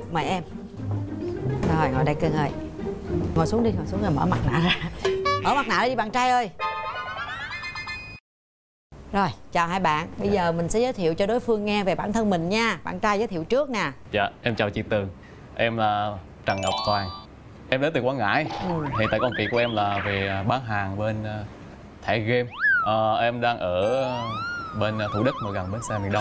mời em. Rồi ngồi đây cưng ơi. Ngồi xuống đi, ngồi xuống rồi mở mặt nạ ra. Mở mặt nạ đi bạn trai ơi. Rồi, chào hai bạn. Bây giờ mình sẽ giới thiệu cho đối phương nghe về bản thân mình nha. Bạn trai giới thiệu trước nè. Dạ, em chào chị Tường. Em là Trần Ngọc Toàn. Em đến từ Quảng Ngãi. Hiện tại công việc của em là về bán hàng bên thẻ game. Em đang ở bên Thủ Đức mà gần bến xe miền Đông.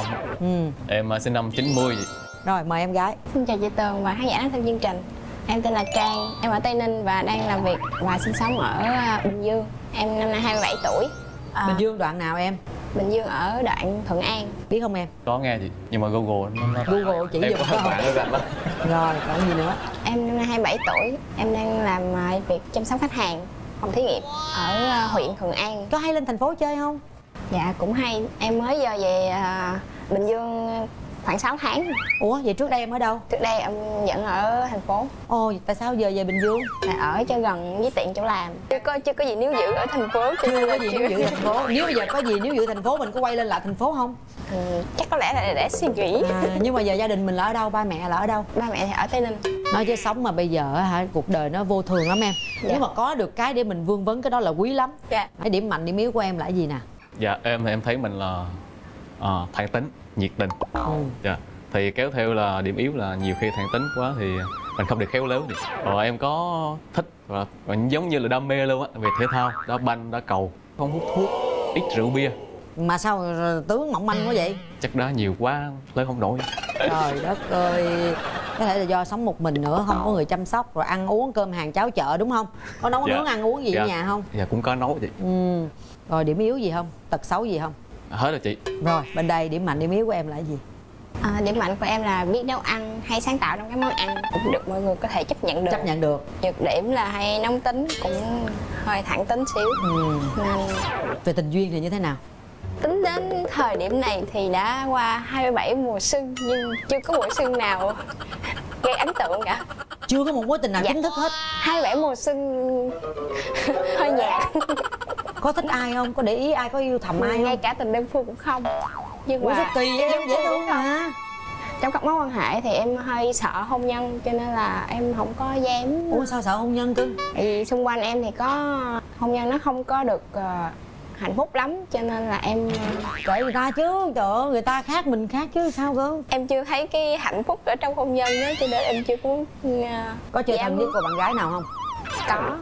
Em sinh năm 90. Rồi, mời em gái. Xin chào chị Tường và khán giả đang xem chương trình. Em tên là Trang, em ở Tây Ninh và đang làm việc và sinh sống ở Bình Dương. Em năm nay 27 tuổi. Bình Dương đoạn nào em? Bình Dương ở đoạn Thuận An. Biết không em? Có nghe chị, nhưng mà Google Google chỉ em dùng có bạn nó rành lắm. Rồi, còn gì nữa? Em năm nay 27 tuổi, em đang làm việc chăm sóc khách hàng phòng thí nghiệm ở huyện Thuận An. Có hay lên thành phố chơi không? Dạ cũng hay, em mới giờ về Bình Dương khoảng 6 tháng. Ủa, vậy trước đây em ở đâu? Trước đây em vẫn ở thành phố. Ồ, tại sao giờ về Bình Dương? Là ở cho gần với tiện chỗ làm. Chưa có gì níu giữ ở thành phố. Chưa có gì níu giữ thành phố. Nếu bây giờ có gì níu giữ thành phố mình có quay lên lại thành phố không? Chắc có lẽ là để suy nghĩ. Nhưng mà giờ gia đình mình là ở đâu? Ba mẹ là ở đâu? Ba mẹ thì ở Tây Ninh. Nói chứ sống mà bây giờ hả, cuộc đời nó vô thường lắm em. Nếu mà có được cái để mình vương vấn cái đó là quý lắm. Cái điểm mạnh điểm yếu của em là cái gì nè? Dạ, em thấy mình là thẳng tính, nhiệt tình. Dạ. Thì kéo theo là điểm yếu là nhiều khi thẳng tính quá thì mình không được khéo léo được. Em có thích và giống như là đam mê luôn á về thể thao, đá banh, đá cầu, không hút thuốc, ít rượu bia. Mà sao tướng mỏng manh quá vậy? Chắc đá nhiều quá lớn không nổi. Trời đất ơi, có thể là do sống một mình nữa, không có người chăm sóc, rồi ăn uống cơm hàng cháo chợ đúng không? Có nấu nướng ăn uống gì ở nhà không? Dạ cũng có nấu chị. Rồi điểm yếu gì không? Tật xấu gì không? Hết rồi chị. Rồi bên đây điểm mạnh điểm yếu của em là cái gì? Điểm mạnh của em là biết nấu ăn, hay sáng tạo trong các món ăn, cũng được mọi người có thể chấp nhận được. Chấp nhận được. Nhược điểm là hay nóng tính, cũng hơi thẳng tính xíu. Nên về tình duyên thì như thế nào? Tính đến thời điểm này thì đã qua 27 mùa xuân nhưng chưa có mùa xuân nào gây ấn tượng cả. Chưa có một mối tình nào chính thức hết. 27 mùa xuân hơi nhạt. Có thích ai không? Có để ý ai, có yêu thầm ai không? Ngay cả tình đơn phương cũng không. Nhưng mà rất kỳ vậy, em dễ thương mà. Trong các mối quan hệ thì em hơi sợ hôn nhân cho nên là em không có dám. Ủa sao sợ hôn nhân cưng? Tại vì xung quanh em thì có hôn nhân nó không có được hạnh phúc lắm cho nên là em kệ người ta chứ, trời ơi người ta khác mình khác chứ sao cơ. Em chưa thấy cái hạnh phúc ở trong hôn nhân đó cho nên em chưa muốn. Có chơi thân với cô bạn gái nào không? Có.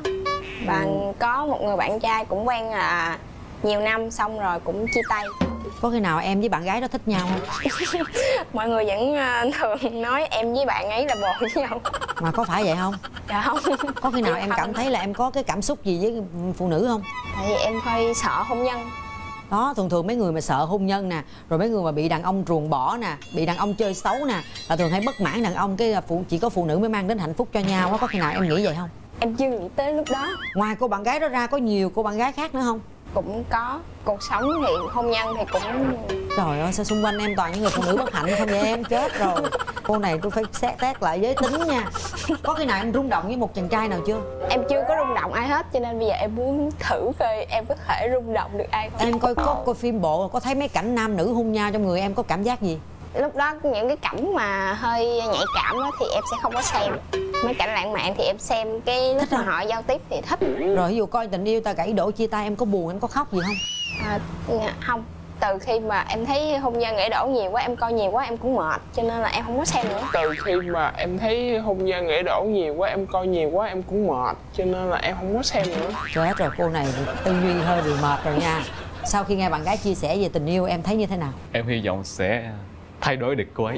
Bạn có một người bạn trai cũng quen là nhiều năm xong rồi cũng chia tay. Có khi nào em với bạn gái đó thích nhau không? Mọi người vẫn thường nói em với bạn ấy là bồ với nhau. Mà có phải vậy không? Dạ không. Có khi nào em cảm thấy là em có cái cảm xúc gì với phụ nữ không? Tại vì em hơi sợ hôn nhân. Đó, thường mấy người mà sợ hôn nhân nè, rồi mấy người mà bị đàn ông ruồng bỏ nè, bị đàn ông chơi xấu nè, là thường hay bất mãn đàn ông, cái chỉ có phụ nữ mới mang đến hạnh phúc cho nhau. Có khi nào em nghĩ vậy không? Em chưa nghĩ tới lúc đó. Ngoài cô bạn gái đó ra có nhiều cô bạn gái khác nữa không? Cũng có. Cuộc sống thì hôn nhân thì cũng... Trời ơi sao xung quanh em toàn những người phụ nữ bất hạnh không vậy em? Chết rồi. Cô này tôi phải xét test lại giới tính nha. Có khi nào em rung động với một chàng trai nào chưa? Em chưa có rung động ai hết cho nên bây giờ em muốn thử coi em có thể rung động được ai không. Em coi phim bộ có thấy mấy cảnh nam nữ hôn nhau trong người em có cảm giác gì? Lúc đó những cái cảnh mà hơi nhạy cảm đó thì em sẽ không có xem. Mấy cảnh lãng mạn thì em xem cái lúc mà họ giao tiếp thì thích. Rồi ví dụ coi tình yêu ta gãy đổ chia tay em có buồn, em có khóc gì không? Không. Từ khi mà em thấy hôn nhân gãy đổ nhiều quá, em coi nhiều quá em cũng mệt cho nên là em không có xem nữa. Từ khi mà em thấy hôn nhân gãy đổ nhiều quá, em coi nhiều quá em cũng mệt cho nên là em không có xem nữa. Chết rồi, cô này tư duy hơi bị mệt rồi nha. Sau khi nghe bạn gái chia sẻ về tình yêu em thấy như thế nào? Em hy vọng sẽ thay đổi được cô ấy.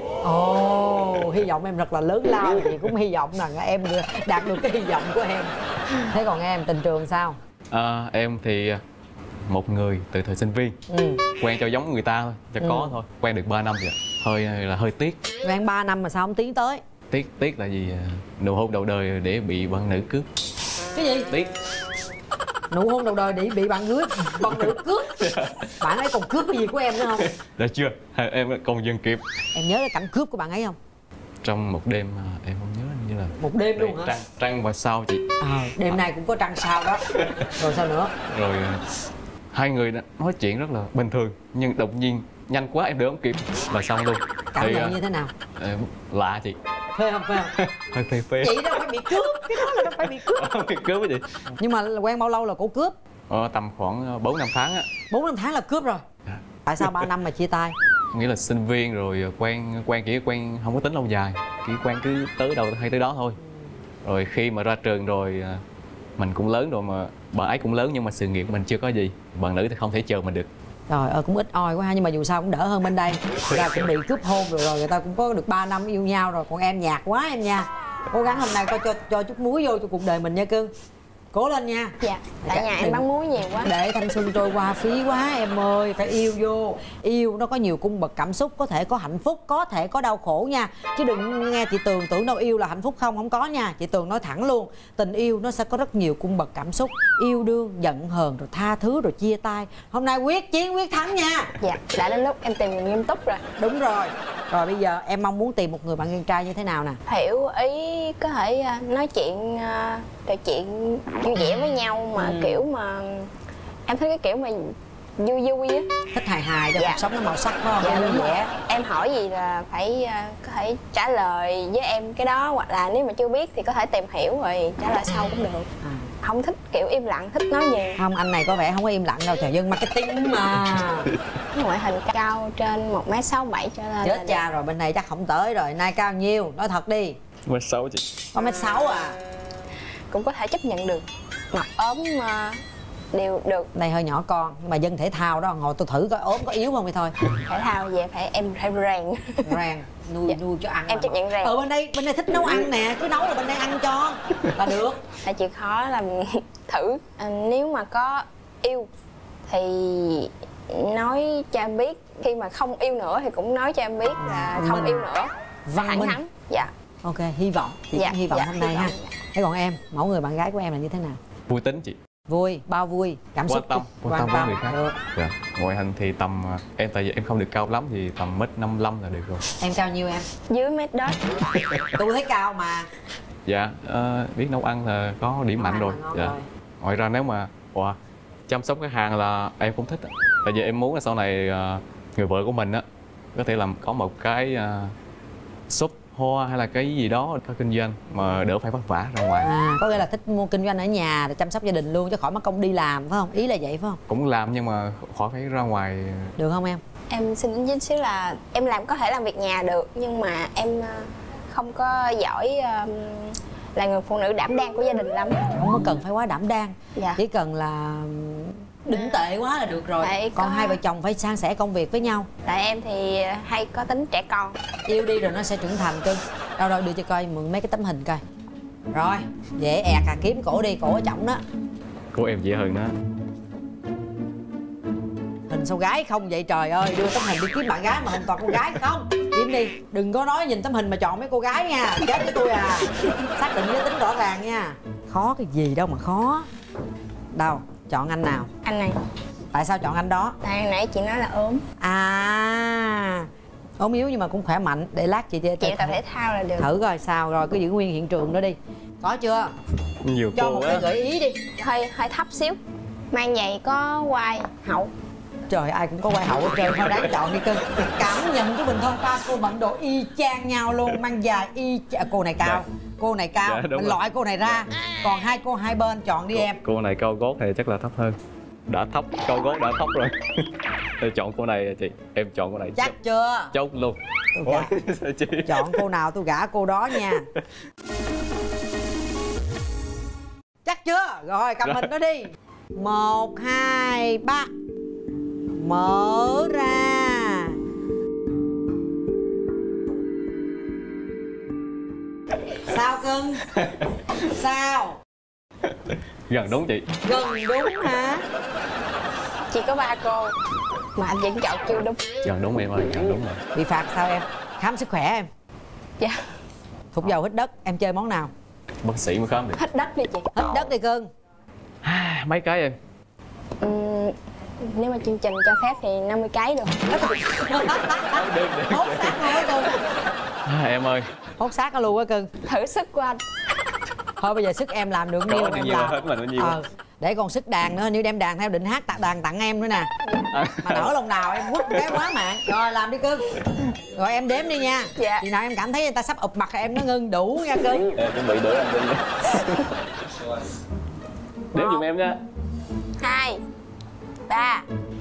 Ồ, hy vọng em thật là lớn lao. Thì cũng hy vọng là em đạt được cái hy vọng của em. Thế còn em tình trường sao? Em thì một người từ thời sinh viên, quen cho giống người ta thôi, cho có thôi. Quen được 3 năm rồi, hơi tiếc. Quen 3 năm mà sao không tiến tới? Tiếc là gì? Nụ hôn đầu đời để bị bạn nữ cướp. Cái gì? Tiếc. Nụ hôn đầu đời để bị bạn nữ cướp. Bạn ấy còn cướp cái gì của em nữa không? Đã chưa, em còn dừng kịp. Em nhớ cái cảnh cướp của bạn ấy không? Trong một đêm em không nhớ như là một đêm luôn hả? Trăng và sao chị. Đêm nay cũng có trăng sao đó. Rồi sao nữa? Rồi hai người nói chuyện rất là bình thường nhưng đột nhiên nhanh quá em đỡ không kịp là xong luôn. Cảm nhận như thế nào? Lạ chị. phê không, phê không? Hơi phê phê. Chị đó phải bị cướp, cái đó là nó phải bị cướp. Bị cướp cái gì? Nhưng mà quen bao lâu là cổ cướp? Tầm khoảng 4-5 tháng á. 4-5 tháng là cướp rồi. Tại sao 3 năm mà chia tay? Nghĩa là sinh viên rồi quen không có tính lâu dài, chỉ quen cứ tới đâu hay tới đó thôi. Rồi khi mà ra trường rồi mình cũng lớn rồi mà bạn ấy cũng lớn, nhưng mà sự nghiệp của mình chưa có gì, bạn nữ thì không thể chờ mình được. Trời ơi cũng ít oi quá ha, nhưng mà dù sao cũng đỡ hơn bên đây. Ra cũng bị cướp hôn rồi người ta cũng có được 3 năm yêu nhau rồi, còn em nhạt quá em nha. Cố gắng hôm nay cho chút muối vô cho cuộc đời mình nha cưng. Cố lên nha. Dạ, tại nhà em bán muối nhiều quá. Để thanh xuân trôi qua phí quá em ơi, phải yêu vô. Yêu nó có nhiều cung bậc cảm xúc, có thể có hạnh phúc, có thể có đau khổ nha. Chứ đừng nghe chị Tường tưởng đâu yêu là hạnh phúc không có nha. Chị Tường nói thẳng luôn, tình yêu nó sẽ có rất nhiều cung bậc cảm xúc. Yêu đương, giận hờn, rồi tha thứ, rồi chia tay. Hôm nay quyết chiến, quyết thắng nha. Dạ, đã đến lúc em tìm người nghiêm túc rồi. Đúng rồi. Rồi bây giờ em mong muốn tìm một người bạn trai như thế nào nè? Hiểu ý, có thể nói chuyện, trò chuyện vui vẻ với nhau mà kiểu mà em thích cái kiểu mà vui vui á. Thích hài hài cho Dạ. cuộc sống nó màu sắc phải không? Dạ, Vui đúng vẻ. rồi. Em hỏi gì là phải có thể trả lời với em cái đó, hoặc là nếu mà chưa biết thì có thể tìm hiểu rồi trả lời sau cũng được. Không thích kiểu im lặng, thích nói nhiều. Không, anh này có vẻ không có im lặng đâu, trời, dân marketing mà. Ngoại hình cao trên 1m67 trở lên. Chết cha rồi, bên này chắc không tới rồi. Nay cao nhiêu? Nói thật đi. 1m6 chị. Có 1m6 à? Cũng có thể chấp nhận được. Mặt ốm đều được. Đây hơi nhỏ con, nhưng mà dân thể thao đó, ngồi tôi thử coi ốm có yếu không thì thôi. Thể thao về em phải rèn. Rèn, nuôi cho ăn. Em chấp nhận rèn. Bên đây thích nấu ăn nè, cứ nấu là bên đây ăn cho là được. Tại chịu khó làm thử. Nếu mà có yêu thì nói cho em biết, khi mà không yêu nữa thì cũng nói cho em biết là không yêu nữa. Văn minh. Thẳng. Dạ. Ok, hy vọng chị Dạ, cũng hy vọng dạ, hôm nay hy ha. vọng. Thế còn em, mẫu người bạn gái của em là như thế nào? Vui tính chị. Vui, bao vui, cảm xúc Quan tâm với người khác. Được. Dạ. Ngoại hình thì tầm em, tại vì em không được cao lắm thì tầm 1m55 là được rồi. Em cao nhiêu em? Dưới mét đó. Tôi thấy cao mà. Dạ, biết nấu ăn là có điểm mạnh rồi. Ngon Dạ. rồi. Ngoài ra nếu mà chăm sóc khách hàng là em cũng thích. Tại vì em muốn là sau này người vợ của mình á có thể làm có một cái shop hoa hay là cái gì đó có kinh doanh mà đỡ phải vất vả ra ngoài. Có nghĩa là thích mua kinh doanh ở nhà để chăm sóc gia đình luôn chứ khỏi mất công đi làm phải không? Ý là vậy phải không? Cũng làm nhưng mà khỏi phải ra ngoài. Được không em? Em xin ý kiến xíu là em có thể làm việc nhà được, nhưng mà em không có giỏi là người phụ nữ đảm đang của gia đình lắm. Không có cần phải quá đảm đang. Dạ. Chỉ cần là đỉnh tệ quá là được rồi. Tại Còn hai vợ chồng phải san sẻ công việc với nhau. Tại em thì hay có tính trẻ con. Yêu đi rồi nó sẽ trưởng thành cưng. Đâu đưa cho coi mượn mấy cái tấm hình coi. Rồi, dễ ẹt à, kiếm cổ đi, cổ ở trọng đó. Của em dễ hơn đó. Hình sao gái không vậy trời ơi, đưa tấm hình đi kiếm bạn gái mà hình toàn con gái không? Kiếm đi, đừng có nói nhìn tấm hình mà chọn mấy cô gái nha, chết với tôi à. Xác định giới tính rõ ràng nha. Khó cái gì đâu mà khó. Đâu, chọn anh nào? Anh này. Tại sao chọn anh đó? Tại hồi nãy chị nói là ốm. Ốm yếu nhưng mà cũng khỏe mạnh. Để lát chị Chị tập thể thao là được. thử coi sao, rồi cứ giữ nguyên hiện trường đó đi. Có chưa? Nhiều Cho cô một quá. cái gợi ý đi. Hơi thấp xíu. Mang giày có quai hậu. Trời, ai cũng có quai hậu hết trơn, thôi đáng chọn đi cưng. Cảm nhận của mình thôi, ba cô bận đồ y chang nhau luôn, mang dài y chang. Cô này cao, cô này cao, Dạ, đúng mình rồi. loại cô này ra. Còn hai cô hai bên chọn đi em. Cô này cao gót thì chắc là thấp hơn. Đã thấp, cao gót đã thấp rồi. Tôi chọn cô này chị, em chọn cô này. Chắc chưa? Chốt luôn. Tôi gả. Sao chị? Chọn cô nào tôi gả cô đó nha. Chắc chưa? Rồi cầm hình đó đi. 1, 2, 3. Mở ra. Sao cưng? Sao? Gần đúng chị. Gần đúng hả? Chỉ có 3 cô mà anh vẫn chọn chưa đúng. Gần đúng em ơi, gần đúng rồi. Bị phạt sao em? Khám sức khỏe em. Dạ. Thục dầu hít đất, em chơi món nào? Bác sĩ mới khám được. Hết đất đi chị. Hít đất đi cưng. Mấy cái em? Nếu mà chương trình cho phép thì 50 cái được. Hốt xác luôn á cưng. Em ơi. Hốt xác luôn á cưng. Thử sức của anh. Thôi bây giờ sức em làm được nhiêu Có em nhiêu làm. hết mình bao nhiêu. Để còn sức đàn nữa, nếu đem đàn theo định hát đàn tặng em nữa nè. Mà nở lòng nào em quất cái quá mạng. Rồi làm đi cưng. Rồi em đếm đi nha. Dạ. Khi nào em cảm thấy người ta sắp ụp mặt em nó ngưng đủ nha cưng. Em chuẩn bị đỡ anh đi. Đếm giùm em nha. 2 3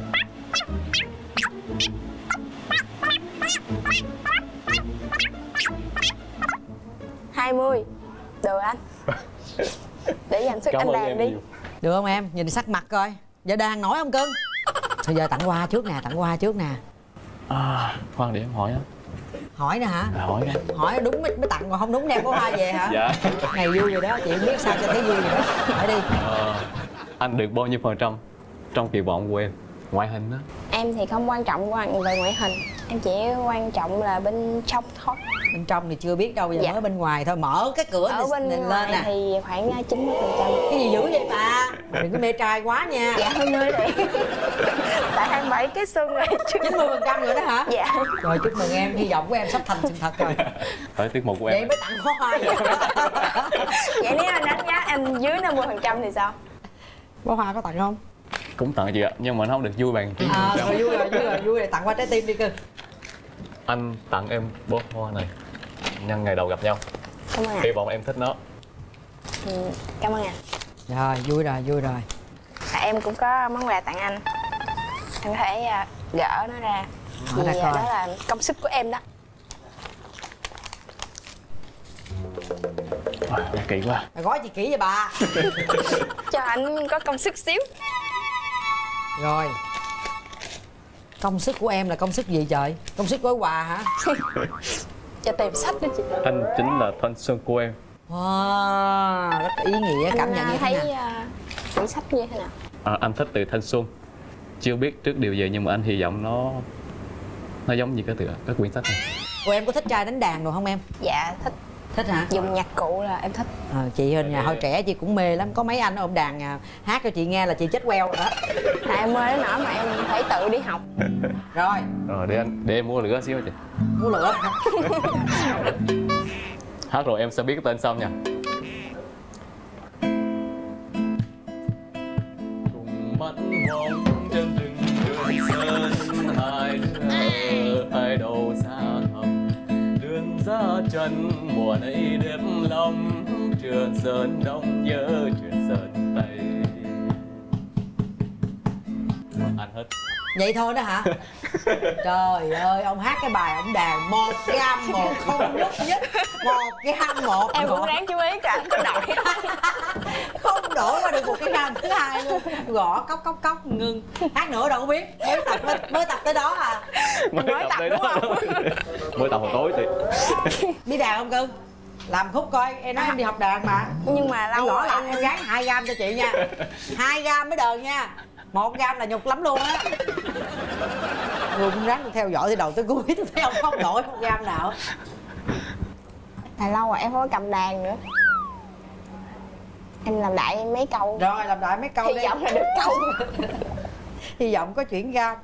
20. Được anh. Để dành sức anh đàn đi. Được không em? Nhìn sắc mặt coi. Giờ đàn nổi không cưng? Thôi giờ tặng quà trước nè, tặng quà trước nè. Khoan để em hỏi á. Hỏi nè hả? Hỏi nha. Hỏi đúng mới tặng, còn không đúng đem có hoa về hả? Dạ. Này vui rồi đó, chị không biết sao cho thấy vui rồi đó. Hỏi đi. Anh được bao nhiêu phần trăm trong kỳ vọng của em? Ngoại hình đó. Em thì không quan trọng về ngoại hình, em chỉ quan trọng là bên trong thôi. Bên trong thì chưa biết đâu, giờ Dạ. mới bên ngoài thôi. Mở cái cửa Ở bên lên ngoài nè. thì khoảng 90%. Cái gì dữ vậy bà? Đừng có mê trai quá nha. Dạ hơi mê đi. Tại 27 cái xương rồi chứ. 90% rồi đó hả? Dạ. Rồi chúc mừng em, hy vọng của em sắp thành sự thật rồi. Tới tiết mục của Vậy em. mới tặng hoa vậy. Vậy nếu anh đánh giá em dưới 50% thì sao? Bó hoa có tặng không? Cũng tặng chị ạ, nhưng mà nó không được vui bằng chứ. Rồi vui rồi, vui rồi, vui rồi. Tặng qua trái tim đi cưng. Anh tặng em bó hoa này nhân ngày đầu gặp nhau. Cảm ơn Hy anh. vọng em thích nó. Cảm ơn anh. Rồi, vui rồi, vui rồi. Em cũng có món quà tặng anh. Em có thể gỡ nó ra. Mở ra Vì coi. đó là công sức của em đó. Kỳ quá. Rồi gói chị kỹ vậy bà. Cho anh có công sức xíu. Rồi. Công sức của em là công sức gì trời? Công sức gói quà hả? Cho tìm sách đó chị. Anh chính là thanh xuân của em. Wow, rất ý nghĩa, cảm nhận như thế thấy nào? quyển sách như thế nào? Anh thích từ thanh xuân. Chưa biết trước điều gì nhưng mà anh hy vọng nó giống như cái quyển sách này. Ủa em có thích trai đánh đàn rồi không em? Dạ thích. Thích hả? Dùng nhạc cụ là em thích. Chị hình nhà hồi trẻ chị cũng mê lắm. Có mấy anh ôm đàn hát cho chị nghe là chị chết queo rồi đó. Tại em mê đến nỗi mà em phải tự đi học. Rồi, Rồi để em mua lửa xíu chị. mua lửa. Hát rồi em sẽ biết cái tên sau nha. Cùng mắt vòng trên từng đường sơn, hai đứa hai đầu xa thầm, đường ra chân mùa này đêm lòng, Trường Sơn Đông nhớ Trường Sơn Tây. Anh hết. Vậy thôi đó hả? Trời ơi, ông hát cái bài ông đàn 1 gam 1 không nhúc nhích, 1 gam 1. Em cũng ráng chú ý cả anh có đổi. Không đổi qua được một cái gam thứ hai luôn. Gõ cốc cốc cốc ngưng. Hát nữa đâu có biết. Mới tập tới đó à. Mới tập đúng không? Mới tập hồi tối chị. Biết đàn không cưng? Làm khúc coi, em nói em đi học đàn mà. Nhưng mà Em lâu gõ rồi lại em gán 2 gam cho chị nha. 2 gam mới đờn nha. 1 gam là nhục lắm luôn á. Người cũng ráng theo dõi từ đầu tới cuối. Tôi thấy ông không đổi 1 gam nào. Tại lâu rồi em không có cầm đàn nữa. Em làm đại mấy câu. Rồi làm đại mấy câu đi. Hy vọng là được câu. Hy vọng có chuyển gam.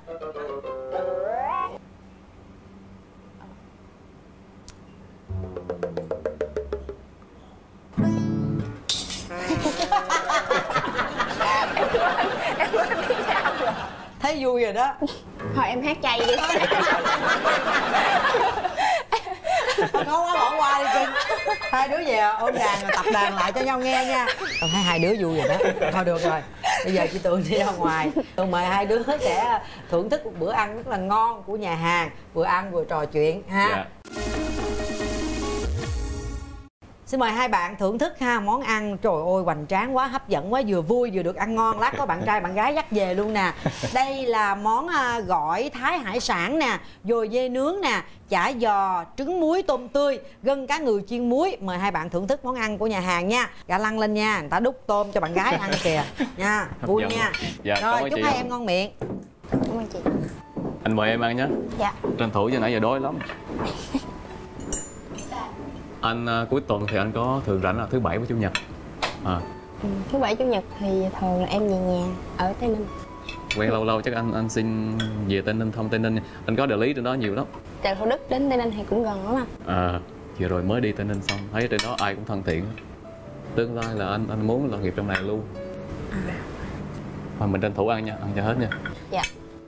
Em quên cái gam rồi. Thấy vui rồi đó. Thôi em hát chay đi. Không có bỏ qua đi cưng. Hai đứa về ôm đàn rồi tập đàn lại cho nhau nghe nha. Tôi thấy hai đứa vui rồi đó. Thôi được rồi. Bây giờ chị Tường đi ra ngoài. Tường mời hai đứa sẽ thưởng thức một bữa ăn rất là ngon của nhà hàng. Vừa ăn vừa trò chuyện ha. Dạ. Xin mời hai bạn thưởng thức ha, món ăn trời ơi hoành tráng quá, hấp dẫn quá, vừa vui vừa được ăn ngon. Lát có bạn trai bạn gái dắt về luôn nè. Đây là món gỏi thái hải sản nè, dồi dê nướng nè, chả giò, trứng muối tôm tươi, gân cá ngừ chiên muối. Mời hai bạn thưởng thức món ăn của nhà hàng nha. Gà lăng lên nha, người ta đút tôm cho bạn gái ăn kìa nha, vui nha. Dạ, cảm Rồi ơn chúc chị. hai em ngon miệng. Cảm ơn chị. Anh mời em ăn nhé. Dạ. Tranh thủ cho nãy giờ đói lắm. Anh cuối tuần thì anh có thường rảnh là thứ bảy với chủ nhật. Thứ bảy chủ nhật thì thường là em về nhà ở Tây Ninh. Quen lâu lâu chắc anh xin về Tây Ninh, thông Tây Ninh. Anh có địa lý trên đó nhiều lắm. Từ Thủ Đức đến Tây Ninh thì cũng gần lắm anh. Vừa rồi mới đi Tây Ninh xong thấy trên đó ai cũng thân thiện. Tương lai là anh muốn là nghiệp trong này luôn. Thôi mình tranh thủ ăn nha, ăn cho hết nha. Dạ.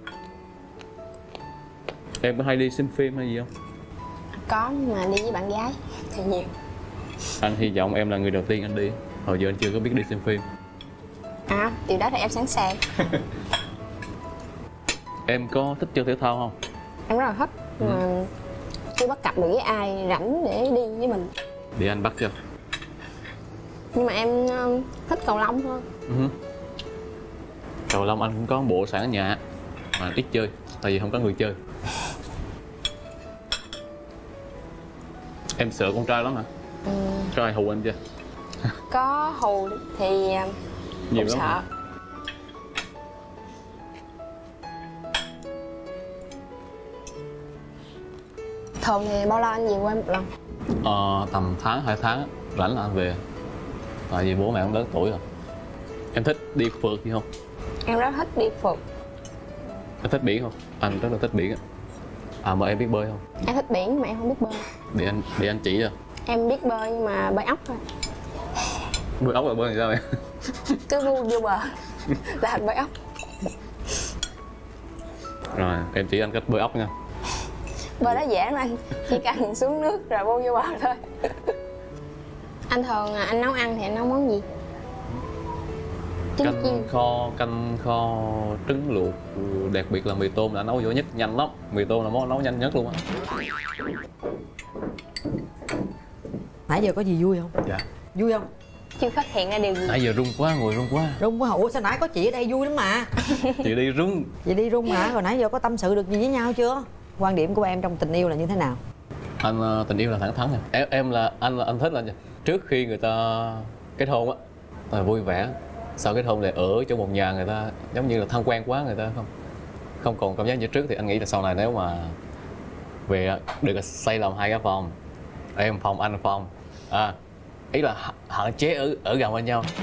Em có hay đi xem phim hay gì không? Có, nhưng mà đi với bạn gái thì nhiều. Anh hy vọng em là người đầu tiên anh đi. Hồi giờ anh chưa có biết đi xem phim. Điều đó thì em sẵn sàng. Em có thích chơi thể thao không? Em rất là thích, nhưng mà chưa bắt cặp được với ai rảnh để đi với mình. Để anh bắt cho. Nhưng mà em thích cầu lông hơn. Cầu lông anh cũng có bộ sẵn ở nhà mà ít chơi, tại vì không có người chơi. Em sợ con trai lắm hả? Có ai hù anh chưa? Có hù thì Nhiều cũng lắm sợ. hả? Thường thì bao lâu anh về quê một lần? Tầm tháng 2 tháng rảnh là anh về. Tại vì bố mẹ cũng lớn tuổi rồi. Em thích đi phượt gì không? Em rất thích đi phượt. Em thích biển không? Anh rất là thích biển á. Mà em biết bơi không? Em thích biển mà em không biết bơi. Để anh chỉ cho. Em biết bơi nhưng mà bơi ốc thôi. Bơi ốc là bơi làm sao vậy? Cứ vô bờ là thành bơi ốc. Rồi em chỉ anh cách bơi ốc nha. Bơi đó dễ lắm anh, chỉ cần xuống nước rồi vô bờ thôi. Anh thường anh nấu ăn thì anh nấu món gì? Trứng chiên. Canh kho trứng luộc, đặc biệt là mì tôm là nấu giỏi nhất, nhanh lắm. Mì tôm là món nấu nhanh nhất luôn á. Nãy giờ có gì vui không? Dạ. Vui không? Chưa phát hiện ra điều gì. Nãy giờ run quá, ngồi run quá. Rung quá. Ủa sao nãy có chị ở đây vui lắm mà. Chị đi run. Vậy đi rung hả? Rồi nãy giờ có tâm sự được gì với nhau chưa? Quan điểm của em trong tình yêu là như thế nào? Anh tình yêu là thẳng thắn nè. Em là anh thích là trước khi người ta kết hôn á là vui vẻ. Sau kết hôn thì ở trong một nhà người ta giống như là thân quen quá, người ta không còn cảm giác như trước. Thì anh nghĩ là sau này nếu mà về được xây làm hai cái phòng, em phòng anh phòng, ý là hạn chế ở gần bên nhau.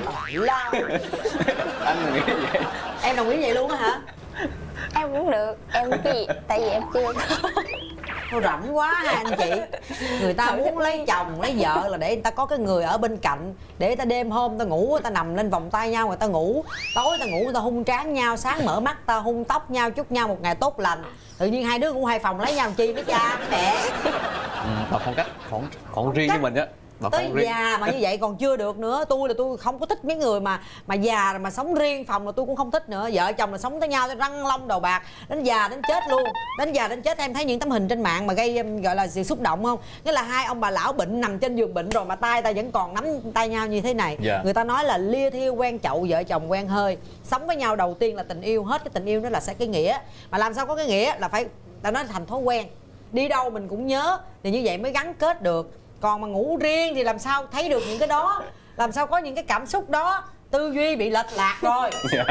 Anh nghĩ vậy. Em đồng ý vậy luôn á hả? Em cũng được, em cái gì? Tại vì em chưa. Thôi rảnh quá ha anh chị. Người ta muốn lấy chồng, lấy vợ là để người ta có cái người ở bên cạnh. Để người ta đêm hôm ta ngủ, người ta nằm lên vòng tay nhau, người ta ngủ. Tối ta ngủ, người ta hung trán nhau. Sáng mở mắt ta hung tóc nhau, chúc nhau một ngày tốt lành. Tự nhiên hai đứa cũng hai phòng lấy nhau làm chi nữa cha mẹ. Bà phong cách còn riêng với mình á. Tới già mà như vậy còn chưa được nữa. Tôi không có thích mấy người mà già rồi mà sống riêng phòng là tôi cũng không thích nữa. Vợ chồng là sống với nhau răng long đầu bạc đến già đến chết luôn. Đến già đến chết em thấy những tấm hình trên mạng mà gây gọi là sự xúc động không? Nghĩa là hai ông bà lão bệnh nằm trên giường bệnh rồi mà tay ta vẫn còn nắm tay nhau như thế này. Người ta nói là lia thiêu quen chậu, vợ chồng quen hơi. Sống với nhau đầu tiên là tình yêu, hết cái tình yêu đó là sẽ cái nghĩa. Mà làm sao có cái nghĩa là phải ta nói thành thói quen. Đi đâu mình cũng nhớ thì như vậy mới gắn kết được. Còn mà ngủ riêng thì làm sao thấy được những cái đó, làm sao có những cái cảm xúc đó, tư duy bị lệch lạc rồi.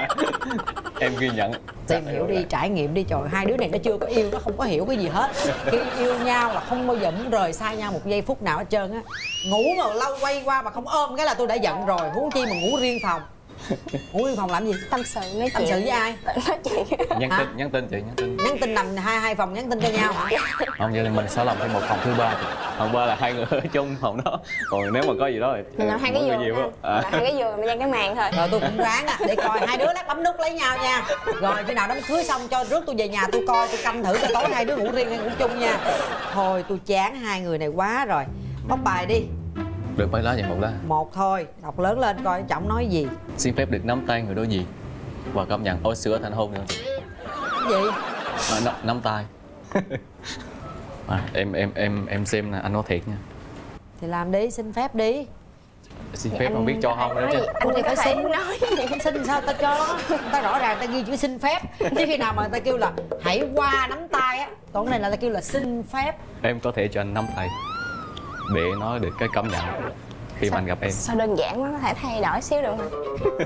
Em ghi nhận. Tìm hiểu đi, trải nghiệm đi. Trời, hai đứa này nó chưa có yêu, nó không có hiểu cái gì hết. Khi yêu nhau là không bao giờ muốn rời xa nhau một giây phút nào hết trơn á. Ngủ mà lâu quay qua mà không ôm cái là tôi đã giận rồi, huống chi mà ngủ riêng phòng. Ngủ riêng phòng làm gì? Tâm sự nói chuyện. Tâm sự với ai? Nói chuyện. Nhắn tin chị, nhắn tin nằm hai phòng nhắn tin cho nhau hả? Không, vậy là mình sẽ làm thêm một phòng thứ ba. Phòng ba là hai người ở trong phòng đó. Còn nếu mà có gì đó thì mình làm hai cái giường. Hai cái giường mình dang cái màn thôi. Rồi tôi cũng ráng để coi hai đứa lát bấm nút lấy nhau nha. Rồi khi nào đám cưới xong cho rước tôi về nhà tôi coi, tôi canh thử cho tối hai đứa ngủ riêng hay ngủ chung nha. Thôi tôi chán hai người này quá rồi. Bóc bài đi. Được mấy lá vậy? Một lá. Một thôi, đọc lớn lên coi trọng nói gì. Xin phép được nắm tay người đối diện và công nhận ôi sữa thành hôn nữa. Cái gì? Nắm tay. Em xem nè, anh nói thiệt nha. Thì làm đi, xin phép đi. Xin phép không biết cho không nữa chứ. Anh thì phải xin. Xin sao ta cho? Ta rõ ràng ta ghi chữ xin phép. Chứ khi nào mà ta kêu là hãy qua nắm tay á, còn cái này là ta kêu là xin phép. Em có thể cho anh nắm tay để nói được cái cảm nhận khi mà anh gặp em. Sao đơn giản quá, có thể thay đổi xíu được không?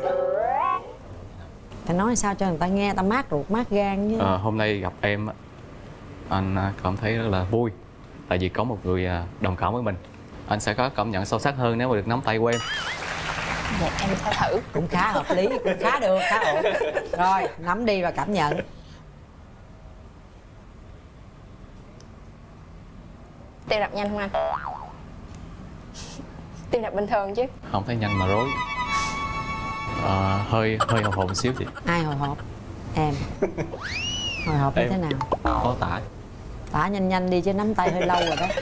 Phải nói sao cho người ta nghe ta mát ruột mát gan chứ. Hôm nay gặp em anh cảm thấy rất là vui. Tại vì có một người đồng cảm với mình. Anh sẽ có cảm nhận sâu sắc hơn nếu mà được nắm tay của em. Dạ, em sẽ thử. Cũng khá hợp lý, cũng khá được, khá ổn. Rồi, nắm đi và cảm nhận. Tim đập nhanh không anh? Tim đập bình thường chứ. Không thấy nhanh mà rối. Hơi hơi hồi hộp một xíu chị. Ai hồi hộp? Em. Hồi hộp như Em. thế nào? Có tả. Tả nhanh nhanh đi chứ nắm tay hơi lâu rồi đó.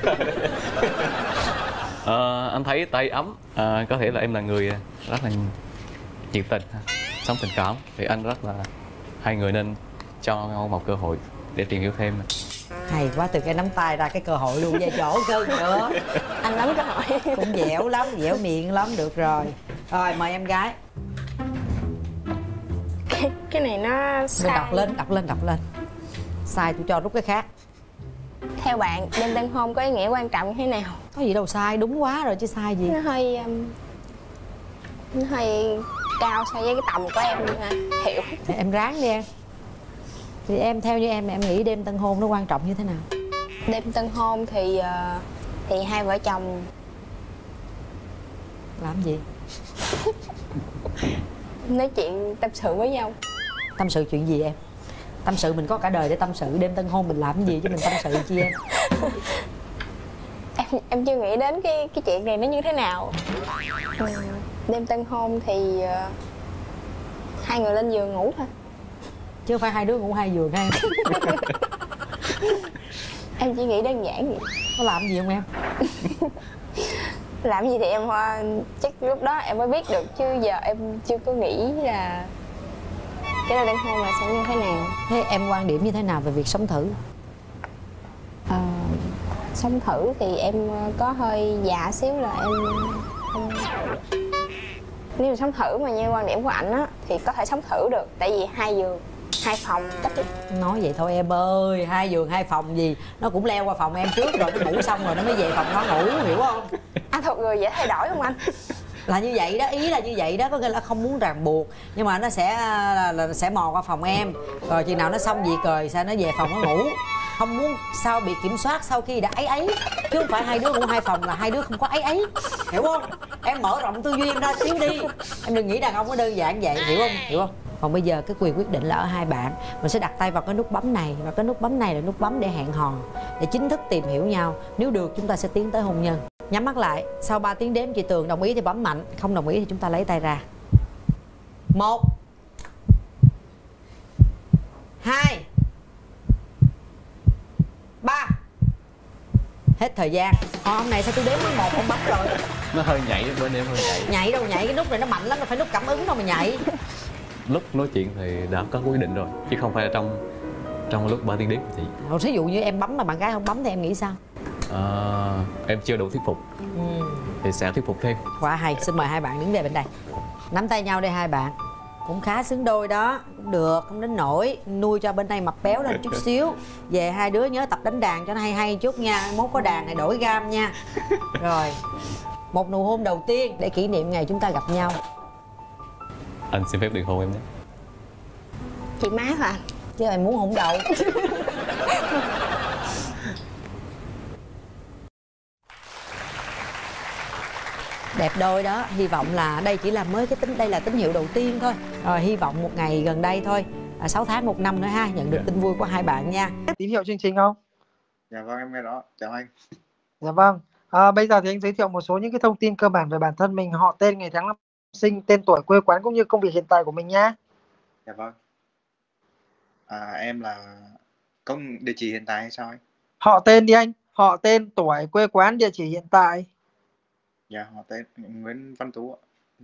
Anh thấy tay ấm, có thể là em là người rất là nhiệt tình, sống tình cảm, thì anh rất là hai người nên cho nhau một cơ hội để tìm hiểu thêm. Hay quá, từ cái nắm tay ra cái cơ hội luôn, về chỗ cơ nữa. Anh nắm cơ hội. Cũng dẻo lắm, dẻo miệng lắm, được rồi. Rồi mời em gái. Cái này nó Mình sai. đọc lên. Sai tôi cho rút cái khác. Theo bạn, đêm tân hôn có ý nghĩa quan trọng như thế nào? Có gì đâu sai, đúng quá rồi chứ sai gì. Nó hơi cao so với cái tầm của em ha. Hiểu. Thì em ráng đi em. Thì em theo như em nghĩ đêm tân hôn nó quan trọng như thế nào? Đêm tân hôn thì hai vợ chồng Làm gì? nói chuyện tâm sự với nhau. Tâm sự chuyện gì em? Tâm sự mình có cả đời để tâm sự, đêm tân hôn mình làm cái gì chứ mình tâm sự chi em? Em chưa nghĩ đến cái chuyện này nó như thế nào. Đêm tân hôn thì hai người lên giường ngủ thôi. Chứ không phải hai đứa ngủ hai giường ha em? Em chỉ nghĩ đơn giản vậy. Có làm gì không em? Làm gì thì em chắc lúc đó em mới biết được, chứ giờ em chưa có nghĩ là cái đêm tân hôn là sẽ như thế nào. Thế em quan điểm như thế nào về việc sống thử? Sống thử thì em có hơi dạ xíu là em nếu mà sống thử mà như quan điểm của ảnh á thì có thể sống thử được, tại vì hai giường hai phòng tất. Nói vậy thôi em ơi, hai giường hai phòng gì, nó cũng leo qua phòng em trước rồi nó ngủ xong rồi nó mới về phòng nó ngủ, hiểu không? Anh thuộc người dễ thay đổi không anh? Là như vậy đó, ý là như vậy đó, có nghĩa là không muốn ràng buộc, nhưng mà nó sẽ mò qua phòng em, rồi chừng nào nó xong việc rồi sao nó về phòng nó ngủ, không muốn sao bị kiểm soát sau khi đã ấy, chứ không phải hai đứa ngủ hai phòng là hai đứa không có ấy, hiểu không? Em mở rộng tư duy em ra xíu đi, em đừng nghĩ đàn ông nó đơn giản vậy, hiểu không? Còn bây giờ cái quyền quyết định là ở hai bạn. Mình sẽ đặt tay vào cái nút bấm này, và cái nút bấm này là nút bấm để hẹn hò, để chính thức tìm hiểu nhau. Nếu được chúng ta sẽ tiến tới hôn nhân. Nhắm mắt lại, sau 3 tiếng đếm chị Tường đồng ý thì bấm mạnh, không đồng ý thì chúng ta lấy tay ra. 1 2 3. Hết thời gian. Hôm này sao tôi đếm đến 1 không bấm rồi? Nó hơi nhảy, bên em hơi nhảy. Nhảy đâu nhảy, cái nút này nó mạnh lắm, nó phải nút cảm ứng đâu mà nhảy. Lúc nói chuyện thì đã có quyết định rồi, chứ không phải là trong lúc 3 tiếng đếm của chị. Rồi thí dụ như em bấm mà bạn gái không bấm thì em nghĩ sao? Em chưa đủ thuyết phục thì sẽ thuyết phục thêm. Quá hay, xin mời hai bạn đứng về bên đây. Nắm tay nhau đây hai bạn. Cũng khá xứng đôi đó, cũng được, không đến nổi. Nuôi cho bên đây mập béo lên chút xíu. Về hai đứa nhớ tập đánh đàn cho nó hay chút nha. Mốt có đàn này đổi gam nha. Rồi, một nụ hôn đầu tiên để kỷ niệm ngày chúng ta gặp nhau. Anh xin phép được hôn em nhé. Chị má thôi anh. Chứ em muốn hôn đầu. Đẹp đôi đó, hy vọng là đây chỉ là mới đây là tín hiệu đầu tiên thôi. Rồi hy vọng một ngày gần đây thôi, 6 tháng 1 năm nữa ha, nhận được tin vui của hai bạn nha. Tín hiệu chương trình không? Dạ vâng, em nghe rõ. Chào anh. Dạ vâng. Bây giờ thì anh giới thiệu một số những cái thông tin cơ bản về bản thân mình: họ, tên, ngày tháng năm sinh, tên tuổi, quê quán cũng như công việc hiện tại của mình nhá. Dạ vâng. Em là địa chỉ hiện tại hay sao anh? Họ, tên đi anh. Họ, tên, tuổi, quê quán, địa chỉ hiện tại. Dạ, họ tên Nguyễn Văn Tú ạ.